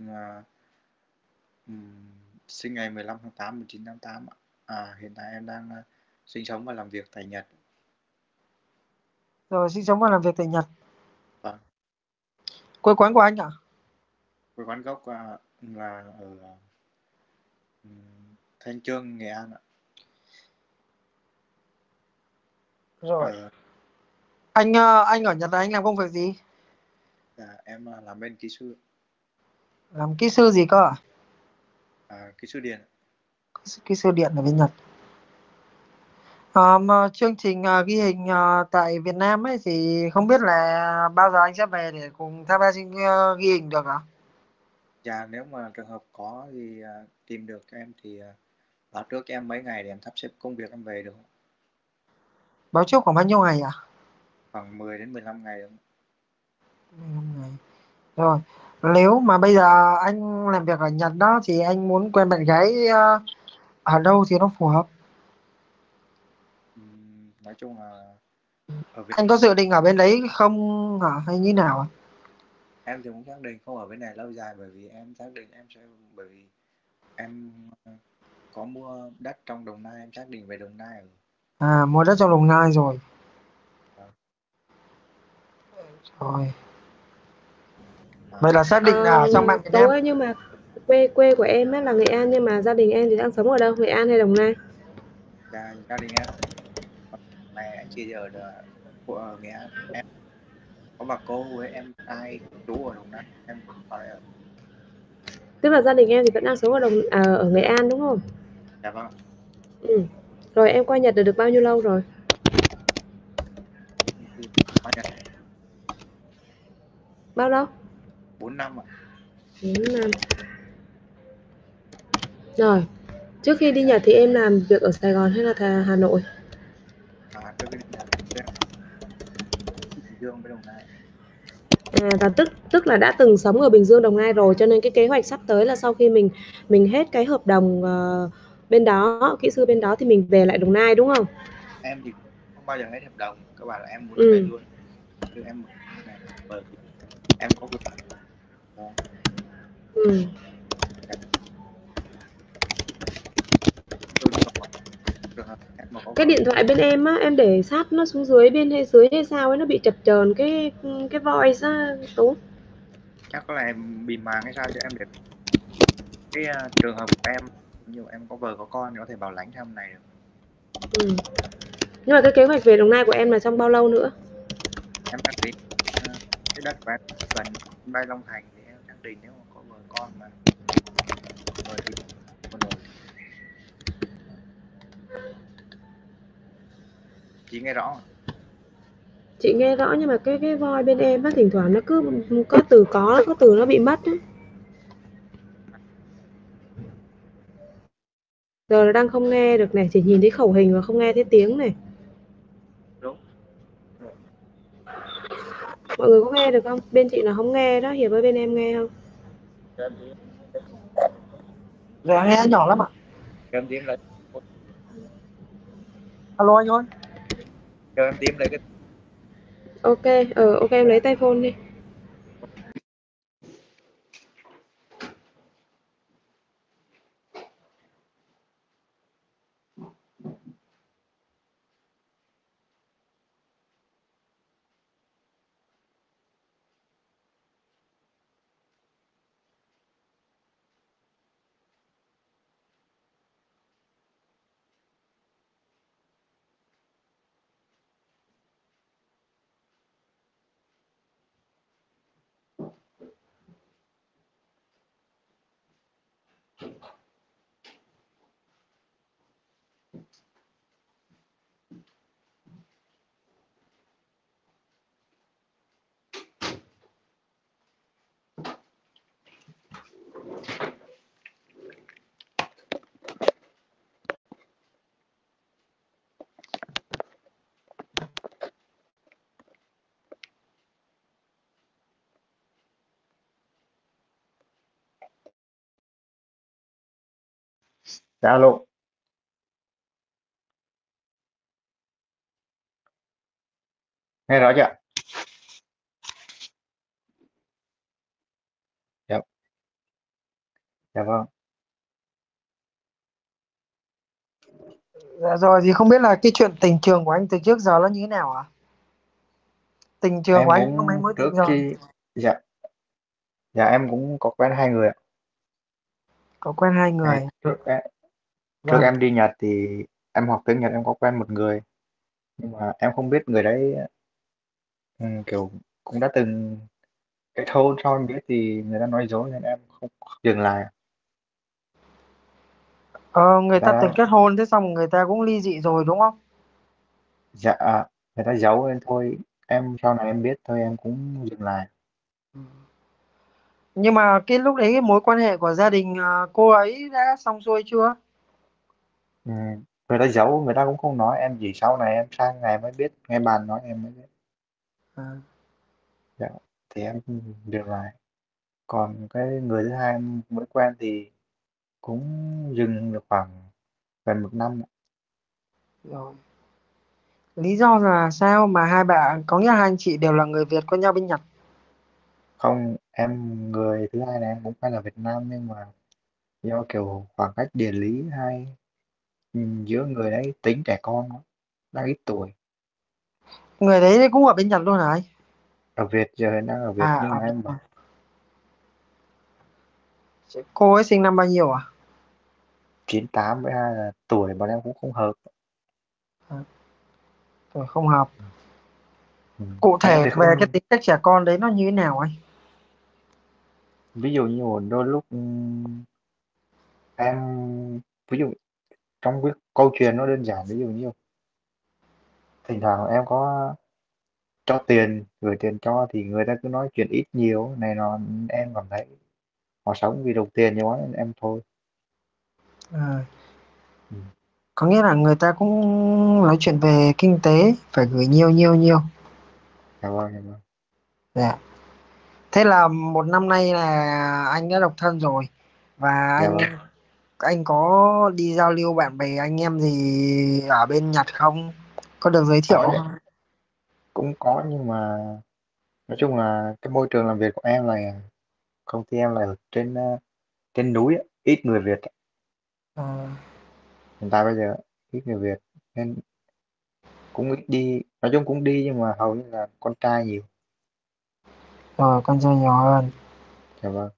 Sinh ngày 15 tháng 8 1988 ạ. Hiện tại em đang sinh sống và làm việc tại Nhật. Rồi, sinh sống và làm việc tại Nhật. Vâng. Quê quán của anh ạ? Quê quán gốc là ở Thanh Chương, Nghệ An ạ. Rồi. Anh ở Nhật là anh làm công việc gì? Dạ, em làm bên kỹ sư. Làm kỹ sư gì cơ ạ? Kỹ sư điện. Kỹ sư điện ở bên Nhật. Chương trình ghi hình tại Việt Nam ấy thì không biết là bao giờ anh sẽ về để cùng tham gia ghi hình được ạ? Dạ, nếu mà trường hợp có thì tìm được cho em thì báo trước em mấy ngày để em sắp xếp công việc em về được. Báo trước khoảng bao nhiêu ngày ạ? Khoảng 10 đến 15 ngày được. 15 ngày. Rồi, Nếu mà bây giờ anh làm việc ở Nhật đó thì anh muốn quen bạn gái ở đâu thì nó phù hợp? Nói chung là ở Việt Anh có dự định ở bên đấy không hả hay như nào ạ? em thì cũng xác định không ở bên này lâu dài, bởi vì em xác định em sẽ, bởi vì em có mua đất trong Đồng Nai, em xác định về Đồng Nai ở. À, mua đất trong Đồng Nai rồi. Vâng. Rồi. À, Vậy là xác định là Ờ, ở trong bạn Việt Tố Nam. ơi, nhưng mà quê của em á là Nghệ An, nhưng mà gia đình em thì đang sống ở đâu, Nghệ An hay Đồng Nai? gia đình em này anh chị ở ở Nghệ An, em có bà cô với em ai chú ở Đồng Nai, em ở đây ở. Tức là gia đình em thì vẫn đang sống ở Nghệ An đúng không? Dạ vâng. Ừ. Rồi em qua Nhật được bao nhiêu lâu rồi? Thì bao nhiêu? Bao lâu? 4 năm ạ. 4 năm. Rồi, trước khi đi Nhật thì em làm việc ở Sài Gòn hay là Hà Nội? Trước khi đi Nhật em Bình Dương với Đồng Nai. À, và tức là đã từng sống ở Bình Dương, Đồng Nai rồi, cho nên cái kế hoạch sắp tới là sau khi mình hết cái hợp đồng bên đó, kỹ sư bên đó thì mình về lại Đồng Nai đúng không? Em thì không bao giờ hết hợp đồng, các bạn là em muốn về Ừ. luôn, chứ em này bởi vì em có việc. Vâng. Ừ. Dạ. Tôi nhưng mà trường hợp em mà có Cái vợ điện thoại bên em á, em để sát nó xuống dưới bên hay dưới hay sao ấy, nó bị chập chờn cái voice á Tú. chắc có là em bị màng hay sao, chứ em để cái trường hợp của em, nhiều em có vợ có con thì có thể bảo lãnh theo này được. Ừ. Nhưng mà cái kế hoạch về Đồng Nai của em là trong bao lâu nữa? Em xác định cái đất của em gần bay Long Thành thì em xác định nếu mà có vợ con mà rồi thì Hà Nội. Chị nghe rõ không? Chị nghe rõ nhưng mà cái voice bên em á thỉnh thoảng nó cứ có từ nó bị mất á. Giờ nó đang không nghe được này, chỉ nhìn thấy khẩu hình và không nghe thấy tiếng này. Đúng. Mọi người có nghe được không? Bên chị là không nghe đó, Hiệp ơi bên em nghe không? Dạ nghe nhỏ lắm ạ. Cho em tím lấy, Alo anh ơi. cho em tím lấy cái. Ok, ok em lấy tay phone đi. Dạ alo, nghe rõ chưa? Dạ, dạ vâng. Dạ rồi thì không biết là cái chuyện tình trường của anh từ trước giờ nó như thế nào ạ? Tình trường của Em anh có mấy cũng mối trước tình rồi? khi, dạ, dạ em cũng có quen hai người ạ. Có quen hai Ngày người. trước Vâng. em đi Nhật thì em học tiếng Nhật, em có quen một người, nhưng mà em không biết người đấy kiểu cũng đã từng kết hôn, sau em biết thì người ta nói dối nên em không dừng lại. Ờ, người Người ta từng ta kết hôn thế xong người ta cũng ly dị rồi đúng không? dạ người ta giấu nên thôi, em sau này em biết thôi em cũng dừng lại. Nhưng mà cái lúc đấy cái mối quan hệ của gia đình cô ấy đã xong xuôi chưa? Người ta giấu, người ta cũng không nói em gì, sau này em sang ngày mới biết, nghe bạn nói em mới biết. À. Dạ, thì em dừng lại. Còn cái người thứ hai em mới quen thì cũng dừng được khoảng gần 1 năm. Rồi. Lý do là sao mà hai bạn, có nghĩa là hai anh chị đều là người Việt quen nhau bên Nhật? Không, người thứ hai này em cũng phải là Việt Nam, nhưng mà do kiểu khoảng cách địa lý hay giữa người đấy tính trẻ con quá, đang ít tuổi. Người đấy cũng ở bên Nhật luôn hả anh? Ở Việt, giờ hiện đang ở Việt, À, nhưng ở mà bên em Nhật. bảo Cô ấy sinh năm bao nhiêu à? 98 với hai là tuổi bọn em cũng không hợp. À, tuổi không hợp. Ừ. Cụ Em thể thì về cái không, tính cách trẻ con đấy nó như thế nào anh? ví dụ như một đôi lúc em, ví dụ trong cái câu chuyện nó đơn giản, ví dụ như thỉnh thoảng em có cho tiền, gửi tiền cho thì người ta cứ nói chuyện ít nhiều này nó, em cảm thấy họ sống vì đồng tiền nhiều quá nên em thôi. À, Ừ. có nghĩa là người ta cũng nói chuyện về kinh tế, phải gửi nhiều nhiều nhiều. Dạ vâng, dạ vâng. Dạ. Thế là 1 năm nay là anh đã độc thân rồi, và Dạ anh vâng. anh có đi giao lưu bạn bè anh em gì ở bên Nhật không? Có được giới thiệu Có, không? cũng có, nhưng mà nói chung là cái môi trường làm việc của em là công ty em là ở trên núi á, ít người Việt á. À, Hiện tại bây giờ ít người Việt nên cũng ít đi, nói chung cũng đi nhưng mà hầu như là con trai nhiều. rồi con trai nhỏ hơn. Dạ vâng.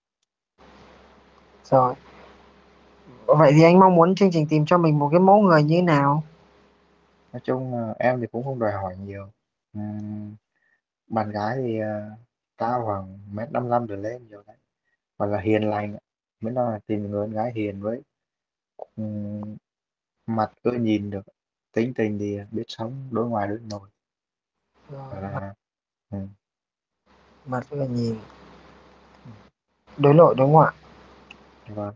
Rồi. Vậy thì anh mong muốn chương trình tìm cho mình một cái mẫu người như thế nào? Nói chung là em thì cũng không đòi hỏi nhiều. Bạn gái thì cao khoảng 1m55 trở lên rồi đấy, hoặc là hiền lành. Mới là tìm người con gái hiền với ừm, mặt ưa nhìn được, tính tình thì biết sống, đối ngoại đối nội. Rồi, Hoặc là ừ, mặt vừa nhìn, đối nội đối ngoại. dạ vâng.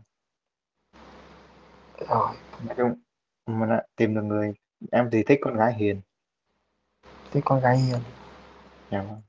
Rồi, Nói chung mà đã tìm được người, em thì thích con gái hiền. thế con gái hiền. Dạ vâng.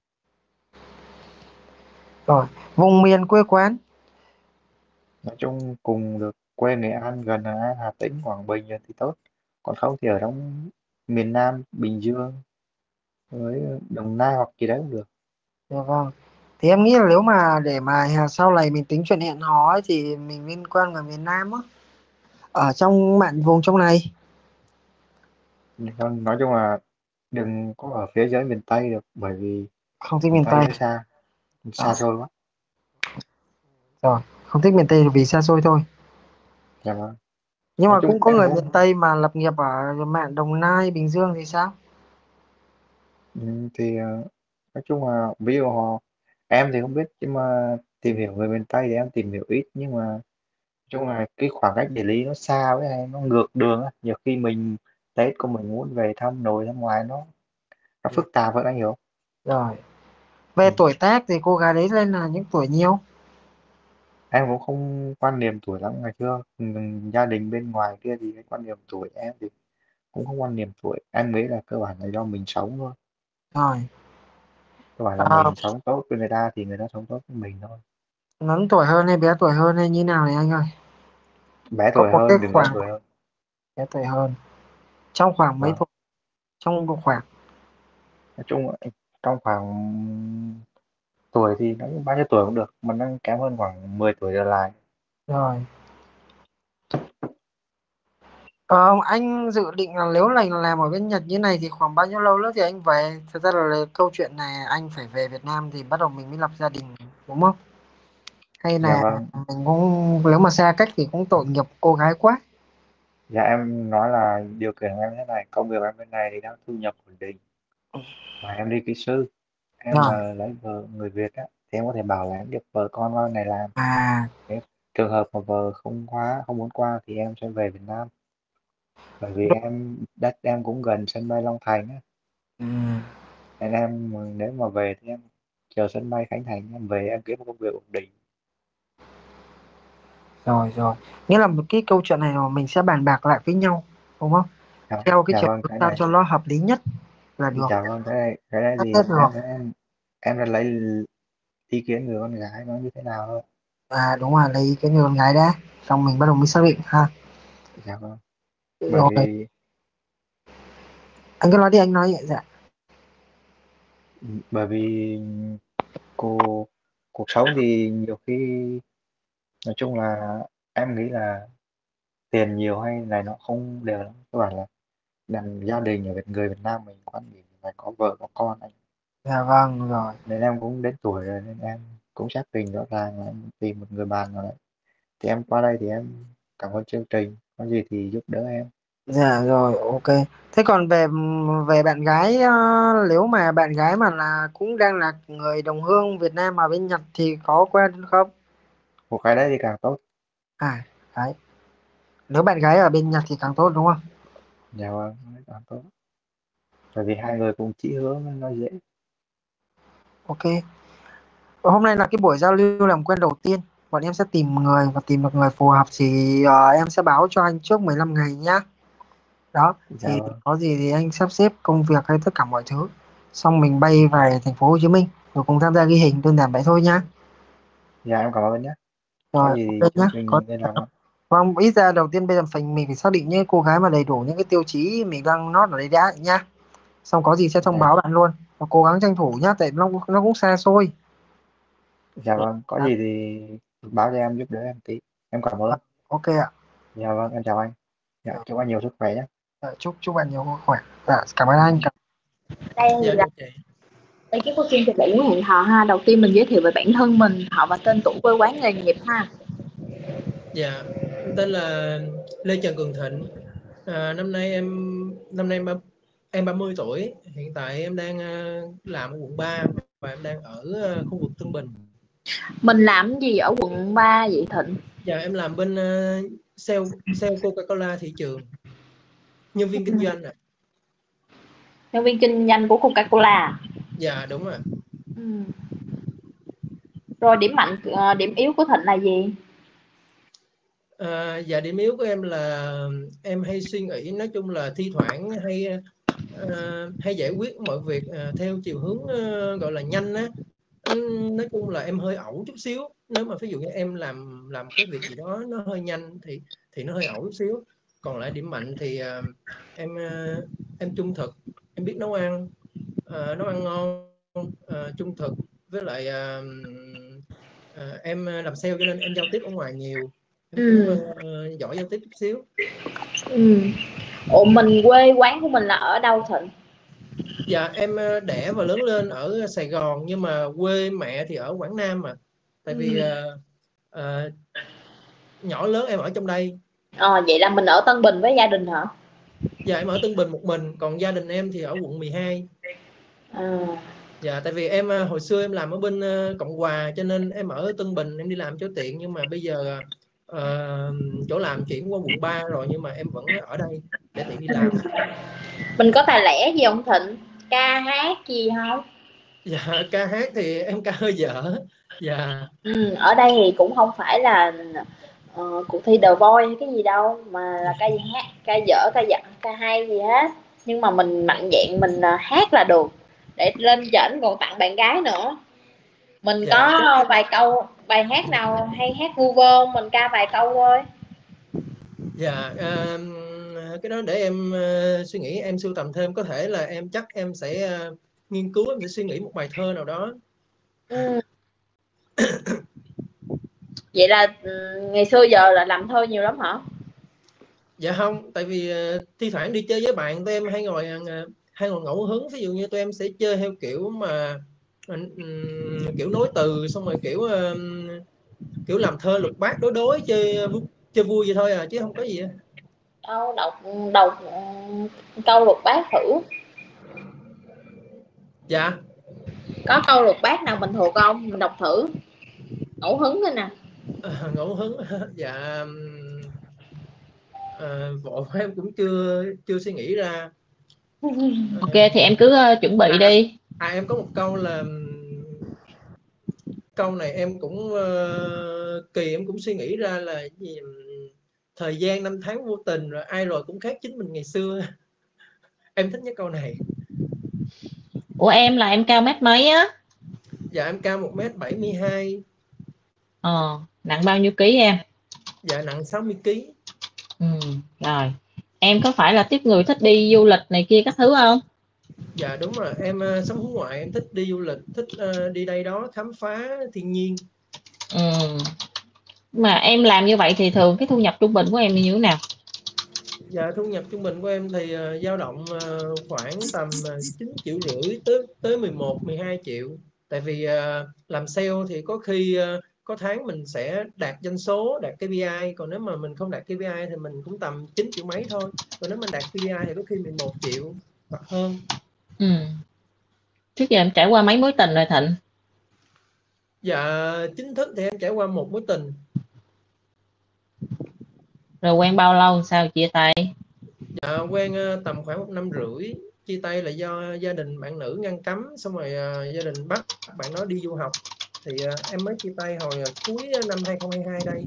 Rồi, vùng miền quê quán. Nói chung cùng được quê Nghệ An, gần là Hà Tĩnh, Quảng Bình rồi thì tốt. Còn không thì ở trong miền Nam, Bình Dương với Đồng Nai hoặc gì đấy cũng được. Dạ vâng. Thì em nghĩ là nếu mà để mà sau này mình tính chuyện hẹn hò ấy, thì mình liên quan người miền Nam á, ở trong mạn vùng trong này. Vâng, nói chung là đừng có ở phía dưới miền Tây được, bởi vì Không thích miền miền Tây Tây. nó xa, xa Rồi, xôi quá. rồi, không thích miền Tây vì xa xôi thôi. Dạ vâng. Nhưng Nói mà chung cũng có em người cũng miền Tây mà lập nghiệp ở mạn Đồng Nai, Bình Dương thì sao? thì nói chung là ví dụ em thì không biết, nhưng mà tìm hiểu người miền Tây thì em tìm hiểu ít, nhưng mà nói chung là cái khoảng cách địa lý nó xa với hay nó ngược đường á, nhiều khi mình Tết của mình muốn về thăm nội thăm ngoài nó phức tạp hơn, anh hiểu. Rồi, Ừ. về tuổi tác thì cô gái đấy lên là những tuổi nhiêu? Em cũng không quan niệm tuổi lắm, ngày xưa gia đình bên ngoài kia thì cái quan niệm tuổi, em thì cũng không quan niệm tuổi, em nghĩ là cơ bản là do mình sống thôi. Rồi, Cơ bản là à, mình sống tốt với người ta thì người ta sống tốt với mình thôi. lớn tuổi hơn hay bé tuổi hơn hay như nào này anh ơi? Bé Có tuổi một cái hơn, đừng lớn khoảng tuổi hơn. bé tuổi hơn. Trong khoảng mấy Vâng. tuổi? Trong một khoảng. Nói chung là trong khoảng tuổi thì nó bao nhiêu tuổi cũng được, mà nó kém hơn khoảng 10 tuổi trở lại. Rồi. Anh dự định là nếu là làm ở bên Nhật như này thì khoảng bao nhiêu lâu nữa thì anh về? Thật ra là câu chuyện này anh phải về Việt Nam thì bắt đầu mình mới lập gia đình, đúng không? Hay Dạ là vâng. mình cũng nếu mà xa cách thì cũng tội nghiệp cô gái quá. Dạ em nói là điều kiện của em thế này, công việc em bên này thì đang thu nhập ổn định, mà em đi kỹ sư, em Rồi. mà lấy vợ người Việt á thì em có thể bảo là em được vợ con vào này làm. À, Nếu trường hợp mà vợ không muốn qua thì em sẽ về Việt Nam, bởi vì đất em cũng gần sân bay Long Thành á, ừ, nên nếu mà về thì em chờ sân bay Khánh Thành em về, em kiếm một công việc ổn định. rồi rồi. Nghĩa là một cái câu chuyện này mà mình sẽ bàn bạc lại với nhau, đúng không? Dạ, Theo cái dạ chiều vâng, hướng cái sao này, cho nó hợp lý nhất là được. dạ vâng, cái này Cắt thì hết được. em đã lấy ý kiến người con gái nó như thế nào thôi. À đúng rồi, lấy ý kiến người con gái đã, xong mình bắt đầu mới xác định ha. Dạ vâng. Bởi Rồi vì anh cứ nói đi, anh nói vậy. Dạ. bởi vì cô cuộc sống thì nhiều khi nói chung là em nghĩ là tiền nhiều hay này nó không đều lắm, các bạn là làm gia đình ở người Việt Nam mình quan điểm phải có vợ có con anh, Dạ vâng rồi. nên em cũng đến tuổi rồi nên em cũng xác định rõ ràng là em tìm một người bạn nào đấy, thì em qua đây thì em cảm ơn chương trình, có gì thì giúp đỡ em. Dạ rồi, ok. Thế còn về về bạn gái, nếu mà bạn gái mà là cũng đang là người đồng hương Việt Nam mà bên Nhật thì có quen không? Một cái đấy thì càng tốt. À đấy, nếu bạn gái ở bên Nhật thì càng tốt đúng không? Dạ vâng, càng tốt, bởi vì hai người cùng chí hướng nên nó dễ. Ok. Hôm nay là cái buổi giao lưu làm quen đầu tiên. Bọn em sẽ tìm người và tìm được người phù hợp thì em sẽ báo cho anh trước 15 ngày nhá. Đó, Dạ thì vâng. có gì thì anh sắp xếp công việc hay tất cả mọi thứ. Xong mình bay về thành phố Hồ Chí Minh rồi cùng tham gia ghi hình, đơn giản vậy thôi nhá. Dạ em cảm ơn nhé, có Rồi, gì thì ok nhá. chúng Có mình liên lạc ạ. vâng, ít ra đầu tiên bây giờ mình phải xác định những cô gái mà đầy đủ những cái tiêu chí mình đang nót ở đây đã nhá. Xong có gì sẽ thông Dạ. báo bạn luôn. Và cố gắng tranh thủ nhá, tại nó cũng xa xôi. Dạ vâng, có Đó, gì thì báo cho em giúp đỡ em tí, em cảm ơn. ok ạ. Dạ vâng, em chào anh. Dạ, chúc anh nhiều sức khỏe nhé. Chúc chúc bạn nhiều khỏe. Dạ, cảm ơn anh. Đây Dạ là được chị. đây cái chương trình bạn muốn hẹn hò ha. Đầu tiên mình giới thiệu về bản thân mình, họ và tên, tuổi, quê quán, nghề nghiệp ha. Dạ, em tên là Lê Trần Cường Thịnh. Năm nay em 30 tuổi. Hiện tại em đang làm ở quận 3 và em đang ở khu vực Tân Bình. Mình làm gì ở quận 3 vậy Thịnh? Dạ em làm bên sale Coca-Cola thị trường, nhân viên kinh doanh ạ. Nhân viên kinh doanh của Coca-Cola. Dạ đúng ạ. Ừ. Rồi điểm mạnh, điểm yếu của Thịnh là gì? Dạ điểm yếu của em là em hay suy nghĩ, nói chung là thi thoảng hay giải quyết mọi việc theo chiều hướng gọi là nhanh á. Nói chung là em hơi ẩu chút xíu, nếu mà ví dụ như em làm cái việc gì đó nó hơi nhanh thì nó hơi ẩu chút xíu. Còn lại điểm mạnh thì em trung thực, em biết nấu ăn ngon, trung thực, với lại em làm sale cho nên em giao tiếp ở ngoài nhiều, em cũng giỏi giao tiếp chút xíu. Ủa mình quê quán của mình là ở đâu Thịnh? Dạ em đẻ và lớn lên ở Sài Gòn, nhưng mà quê mẹ thì ở Quảng Nam mà. Tại vì nhỏ lớn em ở trong đây. Vậy là mình ở Tân Bình với gia đình hả? Dạ em ở Tân Bình một mình, còn gia đình em thì ở quận 12. Dạ tại vì em hồi xưa em làm ở bên Cộng Hòa cho nên em ở Tân Bình em đi làm cho tiện, nhưng mà bây giờ chỗ làm chuyển qua quận 3 rồi, nhưng mà em vẫn ở đây để tiện đi làm. Mình có tài lẻ gì không Thịnh? Ca hát gì không? Dạ ca hát thì em ca hơi dở. Dạ. Ở đây thì cũng không phải là cuộc thi The Voice hay cái gì đâu, mà là ca hát, ca dở, ca hay gì hết. Nhưng mà mình mạnh dạn mình hát là được, để lên trển còn tặng bạn gái nữa. Mình Dạ, có vài câu bài hát nào hay hát vu vơ, mình ca vài câu thôi. Dạ cái đó để em suy nghĩ, em sưu tầm thêm, có thể là em sẽ nghiên cứu, em sẽ suy nghĩ một bài thơ nào đó. Vậy là ngày xưa giờ là làm thơ nhiều lắm hả? Dạ không, tại vì thi thoảng đi chơi với bạn tụi em hay ngồi ngẫu hứng, ví dụ như tụi em sẽ chơi theo kiểu mà kiểu nối từ, xong rồi kiểu làm thơ lục bát đối chơi vui vậy thôi à, chứ không có gì. Đâu đọc câu lục bát thử. Dạ Có câu lục bát nào mình thuộc không? Mình đọc thử. Ngẫu hứng thôi nè. Ngẫu hứng. Dạ vội em cũng chưa suy nghĩ ra. Ok thì em cứ chuẩn bị đi. Em có một câu là câu này em cũng kỳ, em cũng suy nghĩ ra là gì, thời gian năm tháng vô tình, rồi ai rồi cũng khác chính mình ngày xưa. Em thích nhất câu này. Ủa em là em cao mét mấy á? Dạ em cao 1m72. Nặng bao nhiêu ký em? Dạ nặng 60 kg. Rồi em có phải là tiếp người thích đi du lịch này kia các thứ không? Dạ đúng rồi, em sống hướng ngoại, em thích đi du lịch, thích đi đây đó khám phá thiên nhiên. Mà em làm như vậy thì thường cái thu nhập trung bình của em như thế nào? Dạ thu nhập trung bình của em thì dao động khoảng tầm 9,5 triệu tới 11-12 triệu. Tại vì làm sale thì có khi có tháng mình sẽ đạt doanh số, đạt KPI, còn nếu mà mình không đạt KPI thì mình cũng tầm 9 triệu mấy thôi. Còn nếu mình đạt KPI thì có khi 11 triệu hoặc hơn. Trước giờ em trải qua mấy mối tình rồi Thịnh? Dạ chính thức thì em trải qua một mối tình. Rồi quen bao lâu sao chia tay? Dạ quen tầm khoảng 1,5 năm. Chia tay là do gia đình bạn nữ ngăn cấm, xong rồi gia đình bắt bạn đó đi du học. Thì em mới chia tay hồi cuối năm 2022 đây.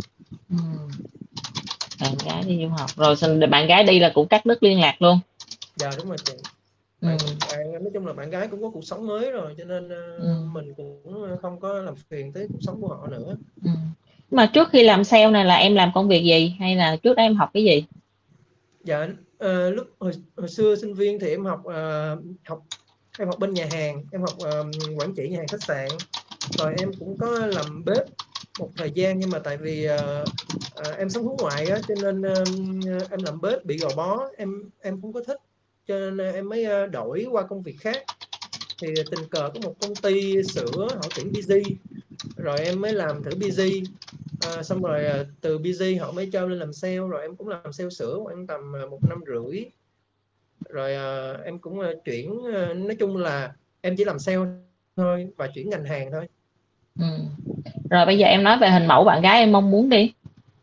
Bạn gái đi du học. Rồi bạn gái đi là cũng cắt đứt liên lạc luôn? Dạ đúng rồi chị. Nói chung là bạn gái cũng có cuộc sống mới rồi, cho nên mình cũng không có làm phiền tới cuộc sống của họ nữa. Mà trước khi làm sale này là em làm công việc gì, hay là trước đó em học cái gì? Dạ lúc hồi xưa sinh viên thì em học bên nhà hàng, em học quản trị nhà hàng khách sạn. Rồi em cũng có làm bếp một thời gian, nhưng mà tại vì em sống hướng ngoại á, cho nên em làm bếp bị gò bó, em không có thích, cho nên em mới đổi qua công việc khác. Thì tình cờ có một công ty sữa họ tuyển busy, rồi em mới làm thử busy. Xong rồi từ busy họ mới cho lên làm sale, rồi em cũng làm sale sữa khoảng tầm 1,5 năm. Rồi em cũng chuyển, nói chung là em chỉ làm sale thôi và chuyển ngành hàng thôi. Rồi bây giờ em nói về hình mẫu bạn gái em mong muốn đi.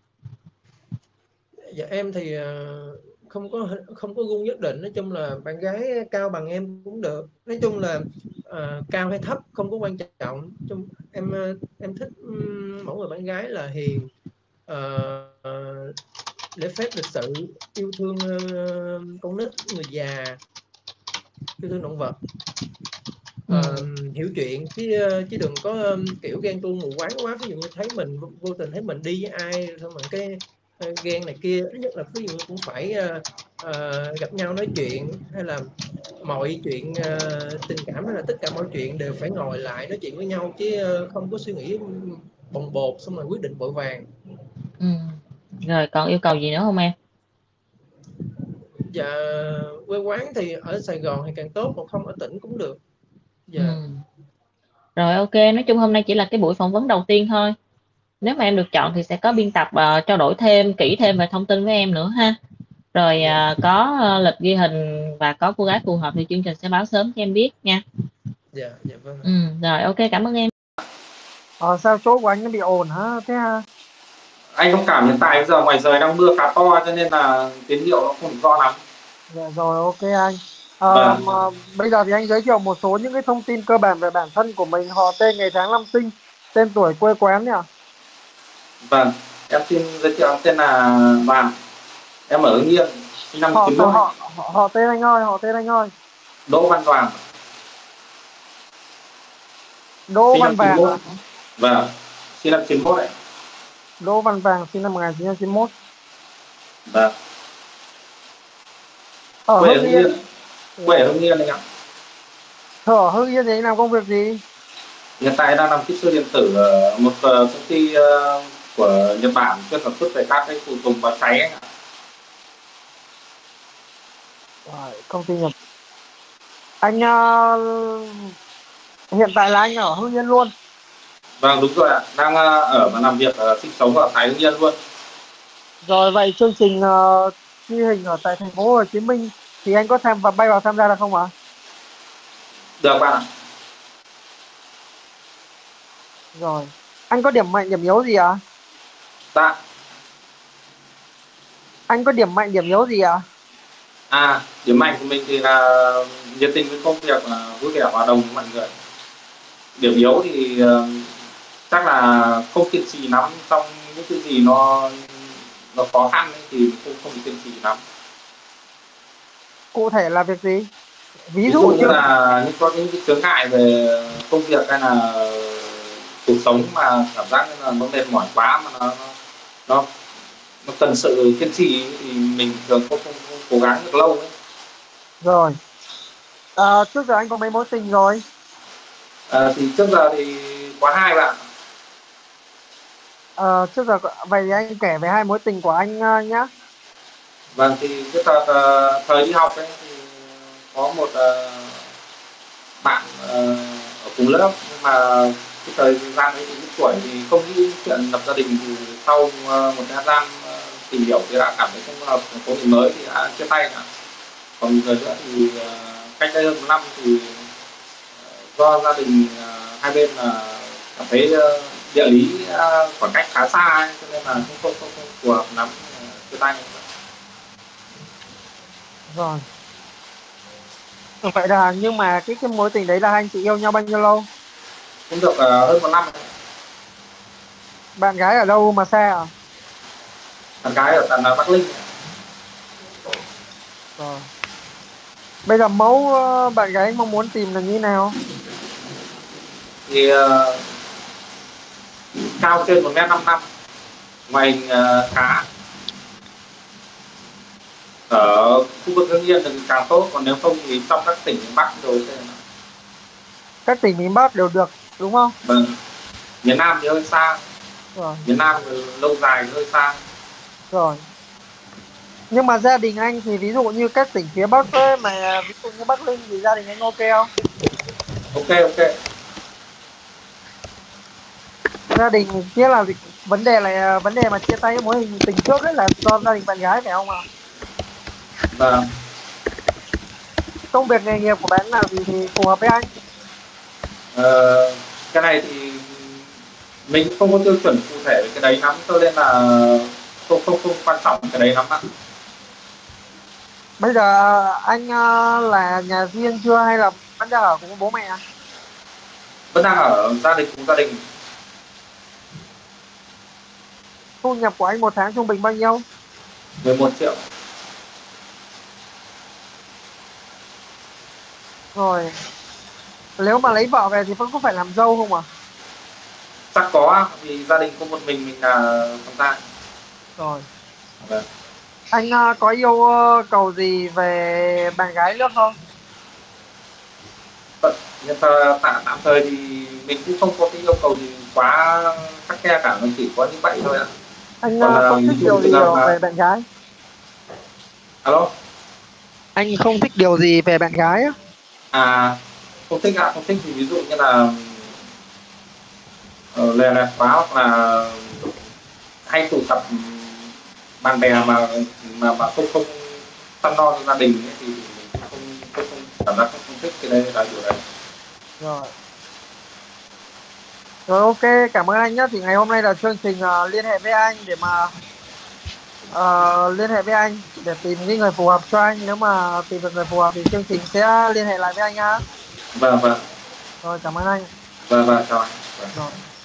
Dạ em thì không có gu nhất định. Nói chung là bạn gái cao bằng em cũng được. Nói chung là cao hay thấp không có quan trọng. Em thích mẫu người bạn gái là hiền, lễ phép lịch sự, yêu thương con nít, người già, yêu thương động vật, hiểu chuyện, chứ đừng có kiểu ghen tuông mù quáng quá. Ví dụ như thấy mình vô tình thấy mình đi với ai xong rồi cái ghen này kia, ít nhất là ví dụ cũng phải gặp nhau nói chuyện, hay là mọi chuyện tình cảm hay là tất cả mọi chuyện đều phải ngồi lại nói chuyện với nhau, chứ không có suy nghĩ bồng bột xong rồi quyết định vội vàng. Rồi còn yêu cầu gì nữa không em? Dạ quê quán thì ở Sài Gòn thì càng tốt, còn không ở tỉnh cũng được. Dạ. Rồi ok, nói chung hôm nay chỉ là cái buổi phỏng vấn đầu tiên thôi. Nếu mà em được chọn thì sẽ có biên tập trao đổi thêm kỹ thêm về thông tin với em nữa ha. Rồi có lịch ghi hình và có cô gái phù hợp thì chương trình sẽ báo sớm cho em biết nha. Dạ vâng. Rồi ok, cảm ơn em. Sao chỗ của anh nó bị ồn hả? Thế ha? Anh thông cảm, hiện tại bây giờ ngoài trời đang mưa khá to cho nên là tín hiệu nó không rõ lắm. Dạ rồi, ok anh. Bây giờ thì anh giới thiệu một số những cái thông tin cơ bản về bản thân của mình: họ, tên, ngày tháng năm sinh, tên tuổi, quê quán nhỉ? Vâng, em xin giới thiệu, em tên là Đoàn, em ở Hưng Yên, sinh năm 91. Họ tên anh ơi. Đỗ Văn Đoàn. Đỗ Văn Vàng. Vâng, sinh năm 91 đấy. Đỗ Văn Vàng sinh năm 1991. Vâng. Quê ở Hưng Yên. Quê ở Hưng Yên anh ạ. Ở Hưng Yên thì anh làm công việc gì? Hiện tại đang làm kỹ sư điện tử ở một công ty của Nhật Bản chuyên sản xuất về các cái phụ tùng và cháy anh ạ. Công ty Nhật. Anh hiện tại là anh ở Hưng Yên luôn? Vâng đúng rồi ạ, đang ở và làm việc sinh sống ở Thái Hưng Yên luôn. Rồi vậy chương trình ghi hình ở tại thành phố Hồ Chí Minh thì anh có bay vào tham gia được không ạ? Được bạn ạ. Rồi, anh có điểm mạnh điểm yếu gì ạ? Dạ. Anh có điểm mạnh điểm yếu gì ạ? Điểm mạnh của mình thì là nhiệt tình với công việc, vui vẻ hòa đồng với mọi người. Điểm yếu thì chắc là không kiên trì lắm trong những cái gì nó khó khăn ấy, thì không kiên trì lắm. Cụ thể là việc gì? Ví dụ như là có những cái chướng ngại về công việc hay là cuộc sống mà cảm giác như là nó mệt mỏi quá mà nó nó cần sự kiên trì ấy, thì mình thường không cố gắng được lâu ấy. Rồi. Trước giờ anh có mấy mối tình rồi? Thì trước giờ thì có 2 bạn. Trước giờ vậy thì anh kể về 2 mối tình của anh nhá. Vâng, thì cái thời đi học ấy thì có một bạn ở cùng lớp, nhưng mà cái thời gian ấy thì lúc tuổi thì không nghĩ chuyện lập gia đình, thì sau một thời gian tìm hiểu thì đã cảm thấy không hợp, có người mới thì đã chia tay cả. Còn một người nữa thì cách đây hơn 1 năm thì do gia đình hai bên là cảm thấy địa lý khoảng cách khá xa ấy, cho nên là không phù hợp lắm, chia tay. Rồi. Vậy là nhưng mà cái mối tình đấy là hai anh chị yêu nhau bao nhiêu lâu? Cũng được hơn 1 năm. Bạn gái ở đâu mà xa à? Bạn gái ở tận Bắc Ninh. Rồi. Bây giờ mẫu bạn gái mong muốn tìm là như thế nào? Thì cao trên 1m55, ngoại hình khá. Ở khu vực Hưng Yên thì càng tốt, còn nếu không thì trong các tỉnh miền Bắc rồi thế nào. Các tỉnh miền Bắc đều được đúng không? Vâng. Miền Nam thì hơi xa. Rồi. Miền Nam thì lâu dài thì hơi xa. Rồi. Nhưng mà gia đình anh thì ví dụ như các tỉnh phía Bắc ấy, mà ví dụ như Bắc Ninh thì gia đình anh ok không? Ok. Gia đình kia là vấn đề mà chia tay cái mối tình trước ấy là do gia đình bạn gái phải không ạ? Vâng. Công việc nghề nghiệp của bạn là gì thì phù hợp với anh? Cái này thì mình không có tiêu chuẩn cụ thể về cái đấy lắm, cho nên là không quan trọng cái đấy lắm ạ. Bây giờ anh là nhà riêng chưa hay là vẫn đang ở cùng bố mẹ? Vẫn đang ở cùng gia đình. Thu nhập của anh một tháng trung bình bao nhiêu? 11 triệu. Rồi. Nếu mà lấy vợ về thì vẫn có phải làm dâu không ạ? Chắc có, vì gia đình có một mình là con trai. Rồi. Vâng. Anh có yêu cầu gì về bạn gái nữa không? Nhưng tạm thời thì mình cũng không có cái yêu cầu gì quá khắt khe cả, mình chỉ có như vậy thôi ạ. Anh không thích điều gì về bạn gái? Alo? Anh không thích điều gì về bạn gái á? Không thích ạ, không thích thì ví dụ như là lè lẹt quá, hoặc là hay tụ tập bạn bè mà không chăm lo cho gia đình ấy, thì mình không cảm giác không thích cái đấy là điều đấy. Rồi. Rồi ok, cảm ơn anh nhé. Thì ngày hôm nay là chương trình liên hệ với anh để mà liên hệ với anh để tìm cái người phù hợp cho anh. Nếu mà tìm được người phù hợp thì chương trình sẽ liên hệ lại với anh nhá. Vâng. Rồi, cảm ơn anh. Vâng, chào anh. Rồi.